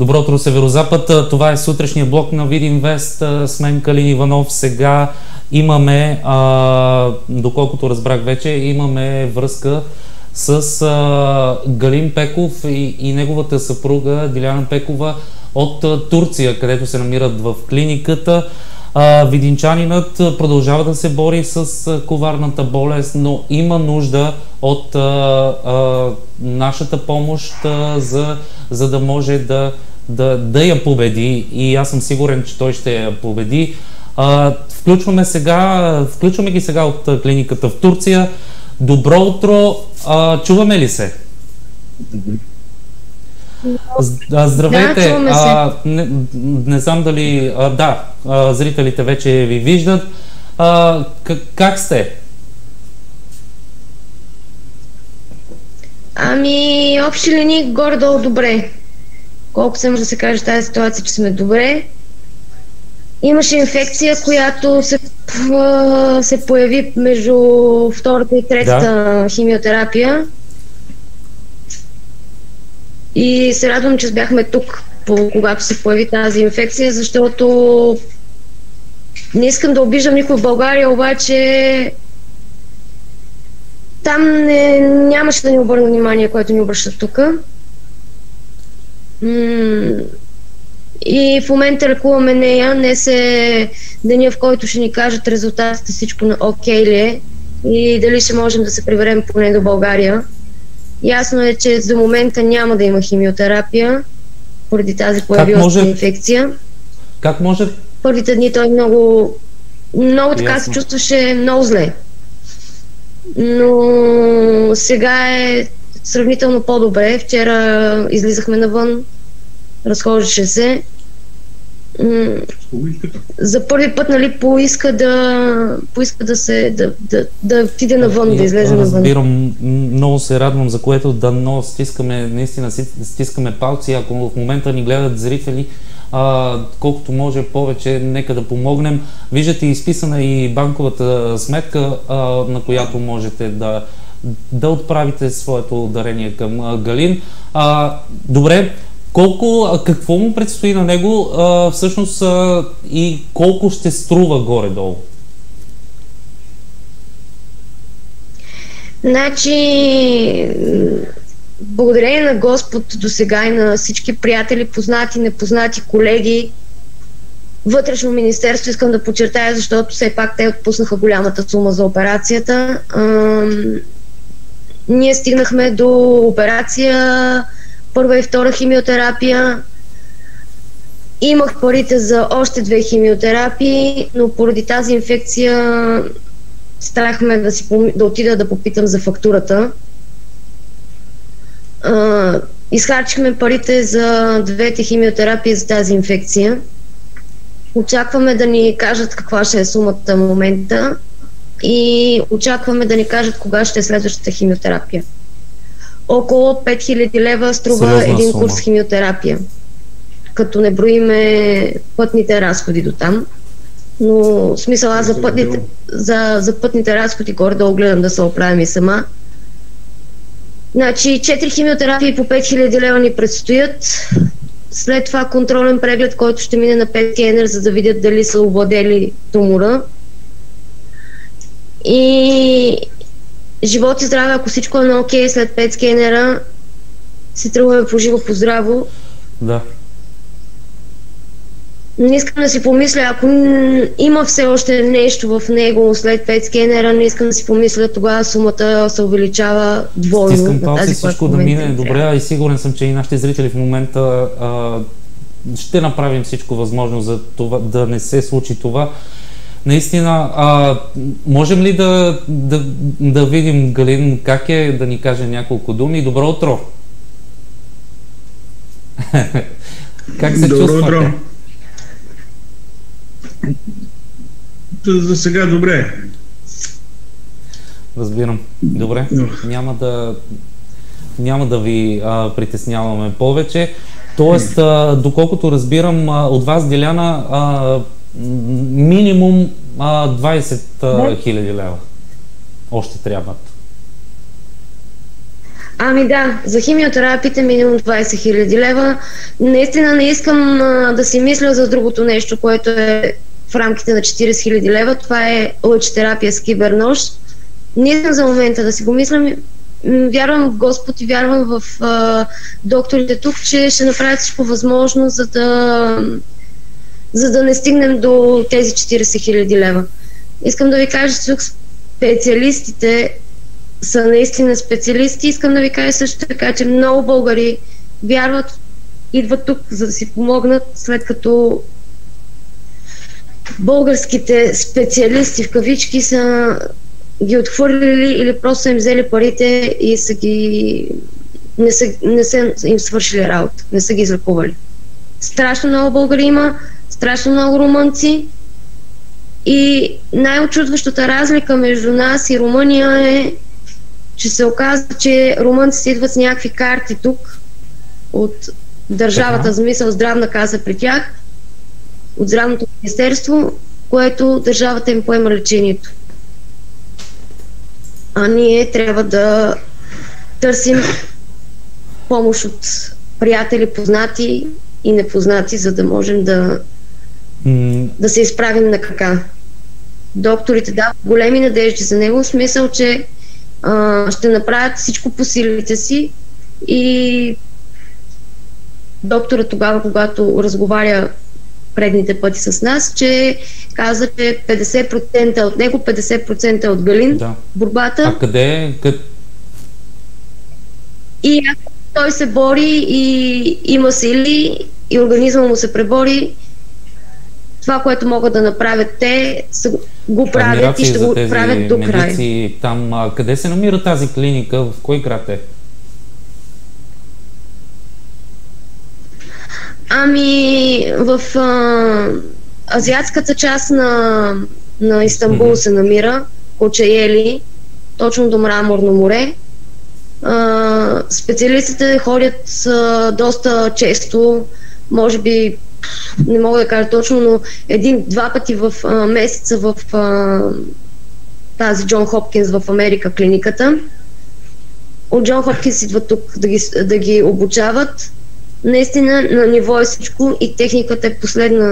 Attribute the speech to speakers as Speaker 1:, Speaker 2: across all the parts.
Speaker 1: Добро утро, Северозапад. Това е сутрешния блок на Видинвест. С мен Калин Иванов. Сега имаме, доколкото разбрах вече, имаме връзка с Галин Пеков и неговата съпруга Диляна Пекова от Турция, където се намират в клиниката. Видинчанинът продължава да се бори с коварната болест, но има нужда от нашата помощ, за да може да я победи, и аз съм сигурен, че той ще я победи. Включваме ги сега от клиниката в Турция. Добро утро, чуваме ли се? Здравейте, не знам дали зрителите вече ви виждат. Как сте?
Speaker 2: Общи линии горе-долу добре. Колко се може да се каже в тази ситуация, че сме добре. Имаше инфекция, която се появи между втората и третата химиотерапия. И се радвам, че бяхме тук, когато се появи тази инфекция, защото не искам да обиждам никой в България, обаче там нямаше да ни обърна внимание, което ни обръща тук. И в момента лекуваме нея. Днес е деня, в който ще ни кажат резултатите, всичко на окей ли е и дали ще можем да се приберем поне до България. Ясно е, че за момента няма да има химиотерапия поради тази появила се инфекция.
Speaker 1: Как може?
Speaker 2: Първите дни той много така се чувстваше много зле. Но сега е сравнително по-добре. Вчера излизахме навън, разхождаше се. За първи път, поиска да отиде навън, да излезе навън.
Speaker 1: Разбирам, много се радвам, за което дано стискаме палци. Ако в момента ни гледат зрители, колкото може повече, нека да помогнем. Виждате изписана и банковата сметка, на която можете да отправите своето дарение към Галин. Добре, какво му предстои на него всъщност и колко ще струва горе-долу?
Speaker 2: Благодарение на Господ до сега и на всички приятели, познати, непознати, колеги, Вътрешно министерство, искам да подчертая, защото все пак те отпуснаха голямата сума за операцията. Ние стигнахме до операция, първа и втора химиотерапия. Имах парите за още 2 химиотерапии, но поради тази инфекция страхме да отида да попитам за фактурата. Изхарчихме парите за 2 химиотерапии за тази инфекция. Очакваме да ни кажат каква ще е сумата в момента и очакваме да ни кажат кога ще е следващата химиотерапия. Около 5000 лева струва един курс химиотерапия, като не броиме пътните разходи до там. Но смисъл, аз за пътните разходи горе-долу гледам да се оправям и сама. 4 химиотерапии по 5000 лева ни предстоят. След това контролен преглед, който ще мине на PET скенер, за да видят дали са овладели тумора. И живот и здраве, ако всичко е на окей, след PET скенера си тръгваме по живо, по здраво.
Speaker 1: Да.
Speaker 2: Не искам да си помисля, ако има все още нещо в него след PET скенера, не искам да си помисля, тогава сумата се увеличава двойно.
Speaker 1: Стискам палци всичко да мине добре, и сигурен съм, че и нашите зрители в момента ще направим всичко възможно за това да не се случи това. Наистина, можем ли да видим Галин как е, да ни каже няколко думи? Добро утро! Как се чувствате?
Speaker 3: Добро утро! За сега добре.
Speaker 1: Разбирам. Добре. Няма да ви притесняваме повече. Тоест, доколкото разбирам от вас, Диляна, минимум 20 000 лева още трябват.
Speaker 2: Ами да, за химиотерапията минимум 20 хиляди лева. Наистина не искам да си мисля за другото нещо, което е в рамките на 40 хиляди лева. Това е лъчетерапия с кибернож. Не искам за момента да си го мисля. Вярвам в Господ и вярвам в докторите тук, че ще направят всичко възможно, за да не стигнем до тези 40 хиляди лева. Искам да ви кажа, че тук специалистите са наистина специалисти. Искам да ви кажа също така, че много българи вярват, идват тук, за да си помогнат, след като българските специалисти в кавички са ги отхвърлили или просто им взели парите и не са им свършили работа, не са ги излекували. Страшно много българи има, страшно много румънци и най-очудващата разлика между нас и Румъния е, че се оказва, че румънците идват с някакви карти тук от държавата, за мисъл здравна каса при тях, от здравното министерство, което държавата им поема лечението. А ние трябва да търсим помощ от приятели, познати и непознати, за да можем да се изправим на крака. Докторите дават големи надежди за него, в смисъл, че ще направят всичко по силите си и доктора тогава, когато разговаря предните пъти с нас, че каза, че 50% от него, 50% от Галин, борбата.
Speaker 1: А къде е?
Speaker 2: И ако той се бори и има сили и организма му се пребори, това, което могат да направят те, го правят и ще го правят до края.
Speaker 1: Там, къде се намира тази клиника? В кой град е?
Speaker 2: Ами, в азиатската част на Истанбул се намира, Кочаели, точно до Мраморно море. Специалистите ходят доста често, може би, не мога да кажа точно, но 1-2 пъти в месеца в тази Джон Хопкинс в Америка клиниката. От Джон Хопкинс идват тук да ги обучават. Наистина на ниво е всичко и техниката е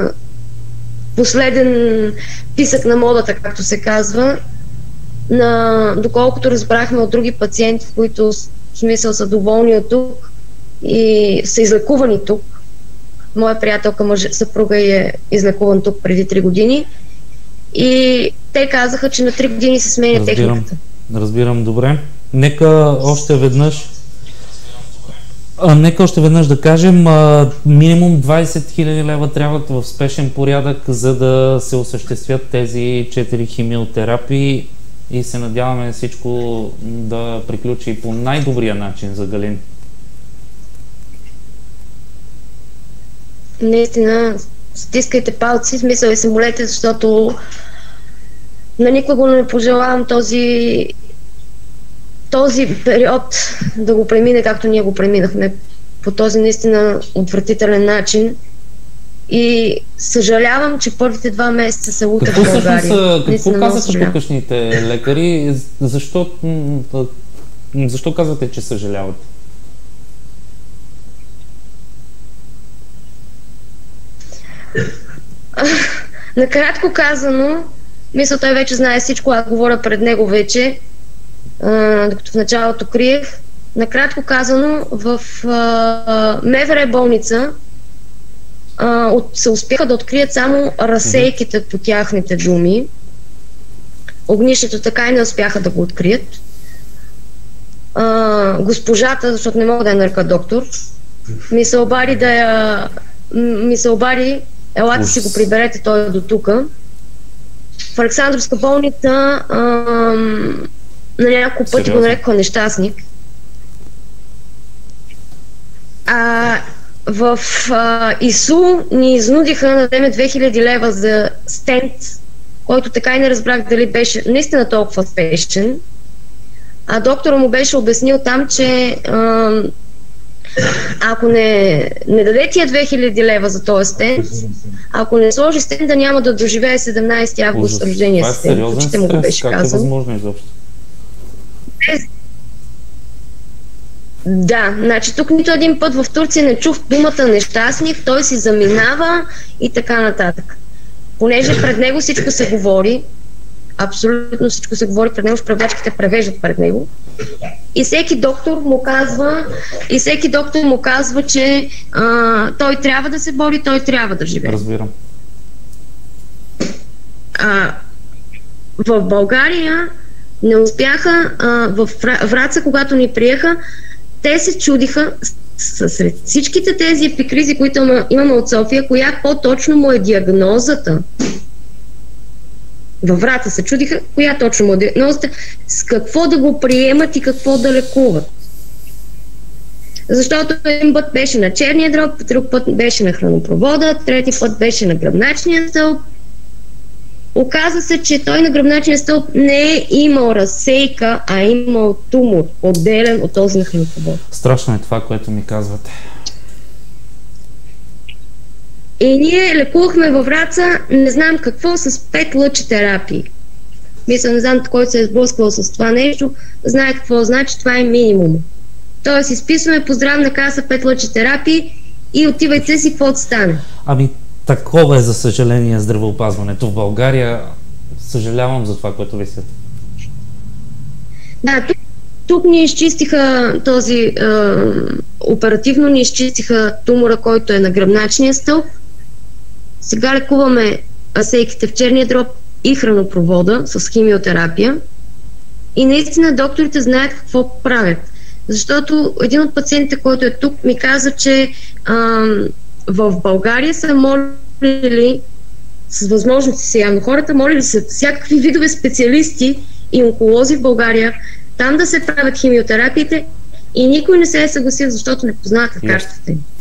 Speaker 2: последен писък на модата, както се казва. Доколкото разбрахме от други пациенти, които в смисъл са доволни от тук и са излекувани тук. Моя приятелка, съпруга е излекуван тук преди 3 години и те казаха, че на 3 години се сменя техниката.
Speaker 1: Разбирам, добре. Нека още веднъж да кажем, минимум 20 000 лева трябват в спешен порядък, за да се осъществят тези 4 химиотерапии и се надяваме всичко да приключи по най-добрия начин за Галин.
Speaker 2: Наистина, стискайте палци, смисъл и се молете, защото на никого не пожелавам този период да го премине, както ние го преминахме, по този наистина отвратителен начин. И съжалявам, че първите 2 месеца са лута в България.
Speaker 1: Какво казаха тукашните лекари? Защо казвате, че съжаляват?
Speaker 2: Накратко казано, мисля, той вече знае всичко, аз говоря пред него вече, докато в началото криех. Накратко казано, в МВР болница се успяха да открият само разсейките по тяхните думи. Огнището така и не успяха да го открият. Госпожата, защото не мога да я нарека доктор, ми се обади, елате си го приберете, той е до тука. В Александровска болница на няколко пъти го нарекоха нещастник. В ИСУ ни изнудиха да дадем 2000 лева за стент, който така и не разбрах дали беше наистина толкова спешен. А доктора му беше обяснил там, че ако не даде тия 2000 лева за този стент, ако не сложи стента, няма да доживее 17 август рождения си стент.
Speaker 1: Това е сериозен стрес, как е възможно изобщо?
Speaker 2: Да, значи тук нито един път в Турция не чух думата нещастник, той си заминава и така нататък. Понеже пред него всичко се говори, абсолютно всичко се говори пред него, преводачките превеждат пред него. И всеки доктор му казва, че той трябва да се бори, той трябва да живее.
Speaker 1: Разбирам.
Speaker 2: В България не успяха, в Враца, когато ни приеха, те се чудиха сред всичките тези епикризи, които имаме от София, коя по-точно му е диагнозата. Във Враца се чудиха коя точно му е диагнозата, с какво да го приемат и какво да лекуват. Защото един път беше на черния дроб, друг път беше на хранопровода, трети път беше на гръбначния стълб. Оказва се, че той на гръбначния стълб не е имал разсейка, а е имал тумор, отделен от този на хранопровода.
Speaker 1: Страшно е това, което ми казвате.
Speaker 2: И ние лекувахме във Враца, не знам какво, с 5 лъчетерапии. Мисля, не знам който се е сблъсквал с това нещо, знае какво значи, това е минимум. Тоест, изписваме по здравна каса 5 лъчетерапии и отивайте си, какво стане.
Speaker 1: Ами, такова е, за съжаление, здравеопазването в България. Съжалявам за това, което висят.
Speaker 2: Да, тук ни изчистиха този, оперативно ни изчистиха тумора, който е на гръбначния стълб. Сега лекуваме асейките в черния дроб и хранопровода с химиотерапия. И наистина докторите знаят какво правят. Защото един от пациентите, който е тук, ми каза, че в България са молили с възможности си явно хората, молили са всякакви видове специалисти и онколози в България там да се правят химиотерапиите и никой не се е съгласил, защото не познават лекарствата им.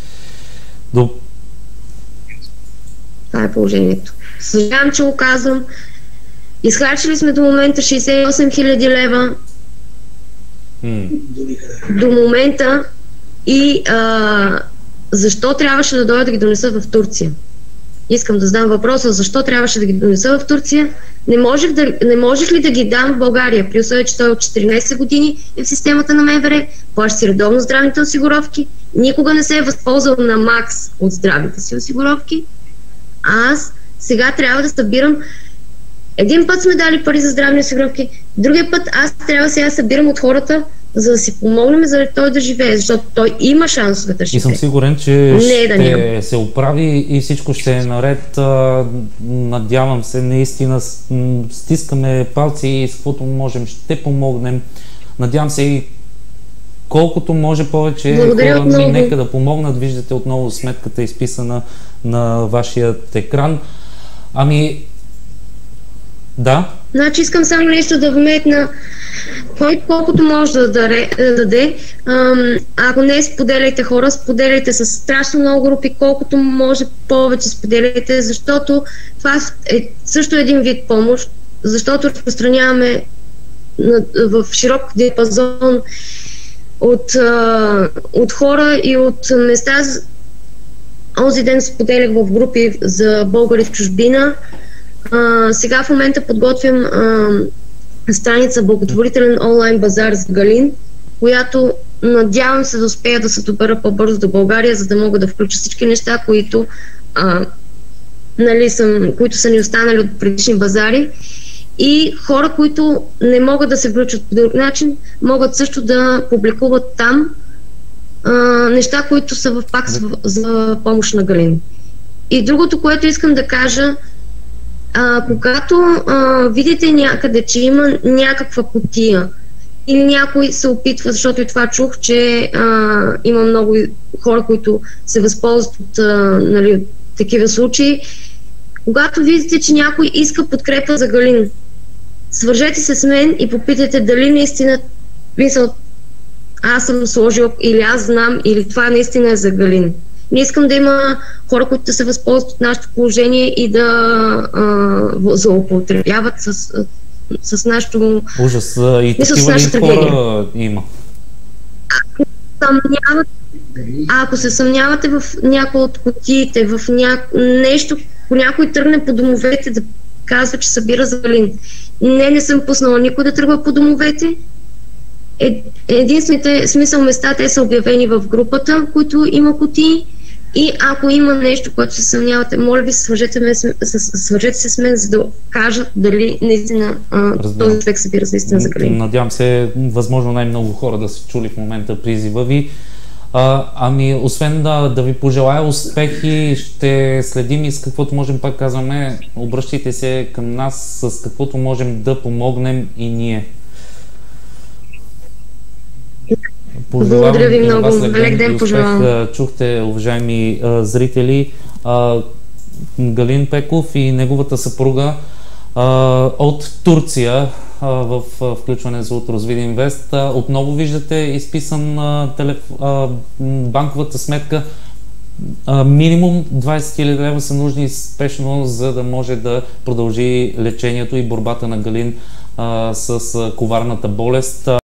Speaker 2: Това е положението. Съжалявам, че го казвам. Изхарчили сме до момента 68 000 лева. До момента и защо трябваше да дойда да ги донеса в Турция? Искам да задам въпроса, защо трябваше да ги донеса в Турция? Не можех ли да ги дам в България, при условие, че той от 14 години е в системата на МВР, плаща си редовно здравните осигуровки, никога не се е възползвал на макс от здравните си осигуровки, а аз сега трябва да събирам. Един път сме дали пари за здравни осигуровки, другия път аз трябва сега да събирам от хората, за да си помогнем, за да той да живее, защото той има шансове да живее.
Speaker 1: И съм сигурен, че ще се оправи и всичко ще е наред. Надявам се, наистина стискаме палци и с каквото можем ще помогнем. Надявам се и колкото може повече хора ми нека да помогнат. Виждате отново сметката изписана на вашия екран. Ами, да.
Speaker 2: Значи искам само нещо да вметна, който колкото може да даде. Ако не споделяйте хора, споделяйте с страшно много групи, колкото може повече споделяйте, защото това е също един вид помощ, защото разпространяваме в широк диапазон от хора и от места. Онзи ден споделях в групи за българи в чужбина. Сега в момента подготвям страница благотворителен онлайн базар за Галин, която надявам се да успея да се добера по-бързо до България, за да мога да включа всички неща, които са ни останали от предишни базари. И хора, които не могат да се включат по друг начин, могат също да публикуват там неща, които са пак за помощ на Галин. И другото, което искам да кажа, когато видите някъде, че има някаква кутия или някой се опитва, защото и това чух, че има много хора, които се възползват от такива случаи, когато видите, че някой иска подкрепа за Галин, свържете се с мен и попитайте дали наистина аз съм сложил или аз знам, или това наистина е за Галин. Не искам да има хора, които да се възползват от нашето положение и да злоупотребяват с нашето...
Speaker 1: Ужас. И такива ли хора има?
Speaker 2: Ако се съмнявате в някои от кутиите, в нещо, ако някой тръгне по домовете да казва, че събира за Галин. Не съм пуснала никой да тръгва по домовете. Единствените смисъл места, те са обявени в групата, които има кутии. И ако има нещо, което се съмнявате, моля ви, свържете се с мен, за да кажат дали наистина този човек събира за истина за Галин.
Speaker 1: Надявам се, възможно най-много хора да са чули в момента призива ви. Ами, освен да ви пожелая успехи, ще следим и с каквото можем, пак казваме, обръщайте се към нас, с каквото можем да помогнем и ние.
Speaker 2: Благодаря ви много. Лек ден пожелавам.
Speaker 1: Чухте, уважаеми зрители, Галин Пеков и неговата съпруга от Турция в включване за Утро с Видинвест. Отново виждате изписан банковата сметка. Минимум 20 000 лева са нужни спешно, за да може да продължи лечението и борбата на Галин с коварната болест.